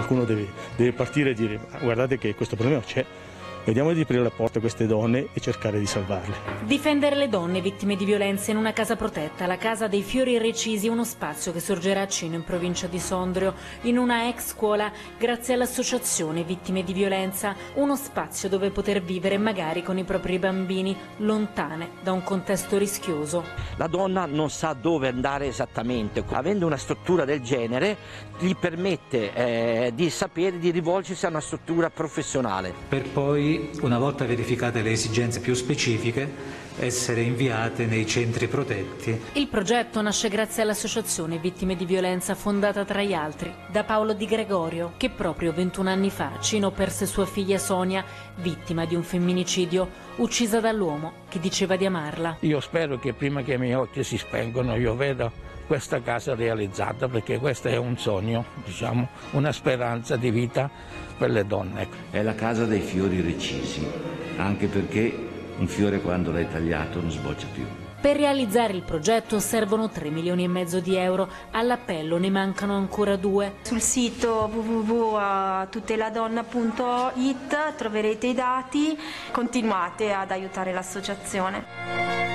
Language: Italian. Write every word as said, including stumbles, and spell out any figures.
qualcuno deve, deve partire e dire: guardate che questo problema c'è, vediamo di aprire la porta a queste donne e cercare di salvarle. Difendere le donne vittime di violenza in una casa protetta, la Casa dei Fiori Recisi, uno spazio che sorgerà a Cino in provincia di Sondrio, in una ex scuola grazie all'associazione Vittime di Violenza, uno spazio dove poter vivere magari con i propri bambini, lontane da un contesto rischioso. La donna non sa dove andare esattamente, avendo una struttura del genere gli permette eh, di sapere di rivolgersi a una struttura professionale. Per poi, una volta verificate le esigenze più specifiche, essere inviate nei centri protetti. Il progetto nasce grazie all'associazione Vittime di Violenza, fondata tra gli altri da Paolo Di Gregorio, che proprio ventuno anni fa a Cino perse sua figlia Sonia, vittima di un femminicidio, uccisa dall'uomo che diceva di amarla. Io spero che prima che i miei occhi si spengano io veda questa casa realizzata, perché questo è un sogno, diciamo, una speranza di vita per le donne. È la Casa dei Fiori Recisi, anche perché un fiore quando l'hai tagliato non sboccia più. Per realizzare il progetto servono tre milioni e mezzo di euro, all'appello ne mancano ancora due. Sul sito w w w punto tuteladonna punto it troverete i dati, continuate ad aiutare l'associazione.